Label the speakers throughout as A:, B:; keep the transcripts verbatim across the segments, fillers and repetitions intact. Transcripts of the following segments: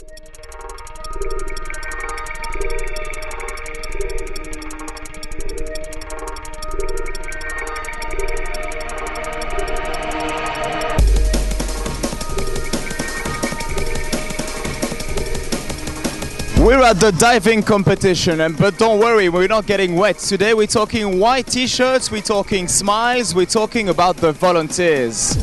A: We're at the diving competition, and but don't worry, we're not getting wet. Today we're talking white t-shirts, we're talking smiles, we're talking about the volunteers.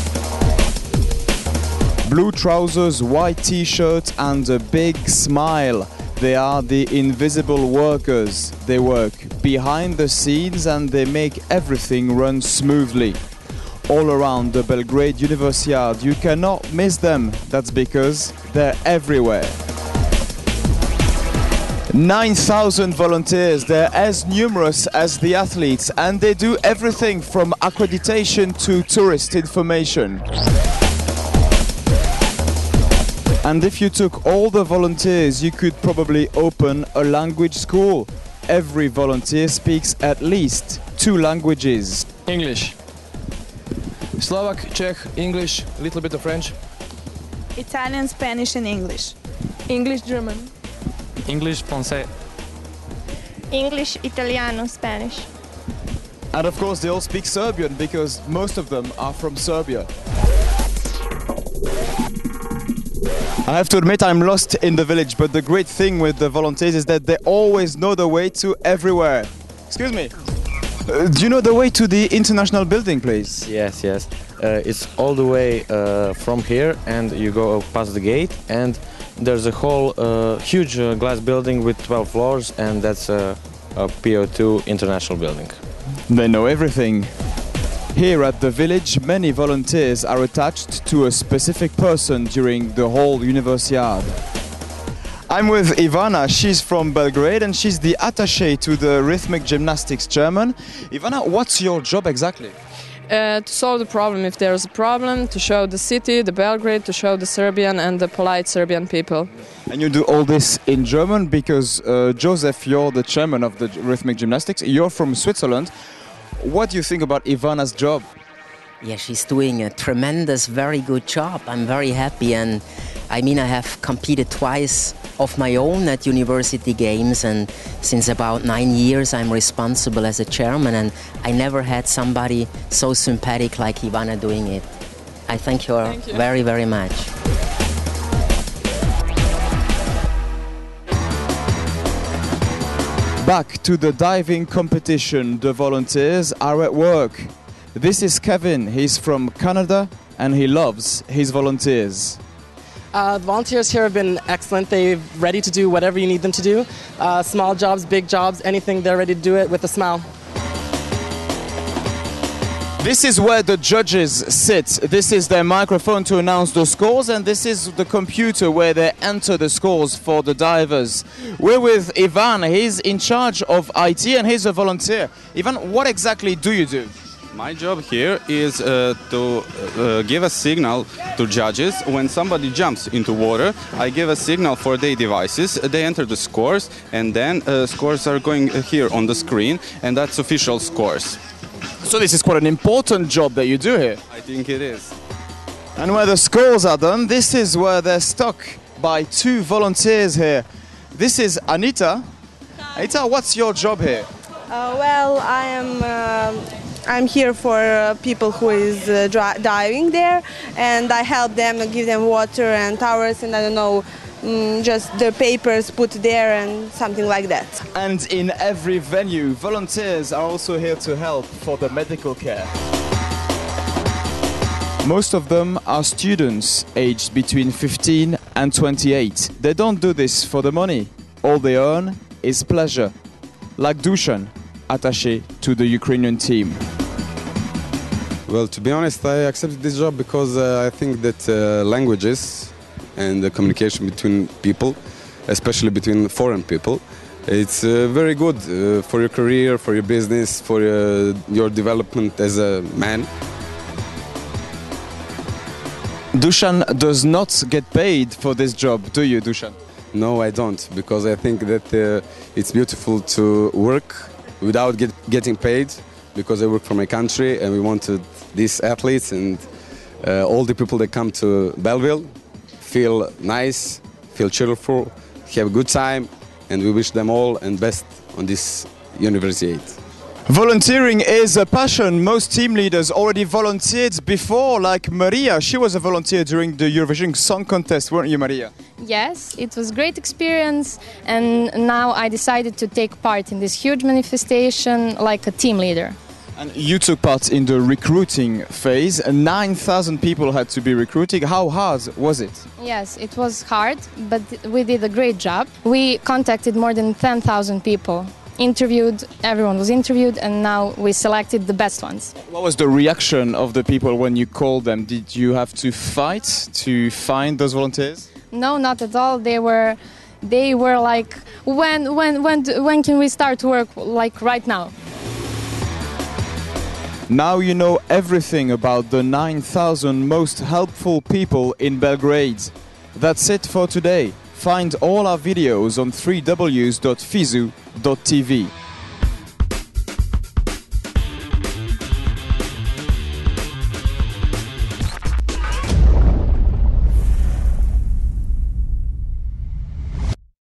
A: Blue trousers, white t-shirt and a big smile. They are the invisible workers. They work behind the scenes and they make everything run smoothly. All around the Belgrade Universiade, you cannot miss them. That's because they're everywhere. nine thousand volunteers, they're as numerous as the athletes, and they do everything from accreditation to tourist information. And if you took all the volunteers, you could probably open a language school. Every volunteer speaks at least two languages.
B: English. Slovak, Czech, English, a little bit of French.
C: Italian, Spanish and English.
D: English, German.
B: English, Francais.
D: English, Italiano, Spanish.
A: And of course they all speak Serbian because most of them are from Serbia. I have to admit I'm lost in the village, but the great thing with the volunteers is that they always know the way to everywhere. Excuse me. Uh, do you know the way to the international building, please?
E: Yes, yes. Uh, it's all the way uh, from here, and you go past the gate, and there's a whole uh, huge uh, glass building with twelve floors, and that's a, a P O two international building.
A: They know everything. Here at the village, many volunteers are attached to a specific person during the whole Universiade. I'm with Ivana, she's from Belgrade and she's the attaché to the rhythmic gymnastics German. Ivana, what's your job exactly?
F: Uh, to solve the problem if there's a problem, to show the city, the Belgrade, to show the Serbian and the polite Serbian people.
A: And you do all this in German because uh, Joseph, you're the chairman of the rhythmic gymnastics. You're from Switzerland. What do you think about Ivana's job?
G: Yeah, she's doing a tremendous, very good job. I'm very happy, and I mean, I have competed twice of my own at university games, and since about nine years I'm responsible as a chairman, and I never had somebody so sympathetic like Ivana doing it. I thank her
F: thank you.
G: very, very much.
A: Back to the diving competition, the volunteers are at work. This is Kevin, he's from Canada and he loves his volunteers.
H: Uh, the volunteers here have been excellent. They're ready to do whatever you need them to do. Uh, small jobs, big jobs, anything, they're ready to do it with a smile.
A: This is where the judges sit. This is their microphone to announce the scores, and this is the computer where they enter the scores for the divers. We're with Ivan, he's in charge of I T and he's a volunteer. Ivan, what exactly do you do?
I: My job here is uh, to uh, give a signal to judges when somebody jumps into water. I give a signal for their devices, they enter the scores, and then uh, scores are going here on the screen, and that's official scores.
A: So this is quite an important job that you do here.
I: I think it is.
A: And where the scores are done, this is where they're stuck by two volunteers here. This is Anita. Hi. Anita, what's your job here?
J: Uh, well, I am uh, I'm here for uh, people who is uh, diving there, and I help them, give them water and towels, and I don't know, um, just the papers put there and something like that.
A: And in every venue, volunteers are also here to help for the medical care. Most of them are students aged between fifteen and twenty-eight. They don't do this for the money. All they earn is pleasure. Like Dusan, attaché to the Ukrainian team.
K: Well, to be honest, I accepted this job because uh, I think that uh, languages and the communication between people, especially between foreign people, it's uh, very good uh, for your career, for your business, for uh, your development as a man.
A: Dusan does not get paid for this job, do you, Dusan?
K: No, I don't, because I think that uh, it's beautiful to work without get, getting paid, because I work for my country and we wanted these athletes and uh, all the people that come to Belleville feel nice, feel cheerful, have a good time, and we wish them all and best on this Universiade.
A: Volunteering is a passion. Most team leaders already volunteered before, like Maria. She was a volunteer during the Eurovision Song Contest, weren't you, Maria?
L: Yes, it was a great experience, and now I decided to take part in this huge manifestation like a team leader.
A: And you took part in the recruiting phase. nine thousand people had to be recruited. How hard was it?
L: Yes, it was hard, but we did a great job. We contacted more than ten thousand people, interviewed, everyone was interviewed, and now we selected the best ones.
A: What was the reaction of the people when you called them? Did you have to fight to find those volunteers?
L: No, not at all. They were, they were like, when, when, when, when can we start work? Like right now.
A: Now you know everything about the nine thousand most helpful people in Belgrade. That's it for today. Find all our videos on three w dot fisu dot t v.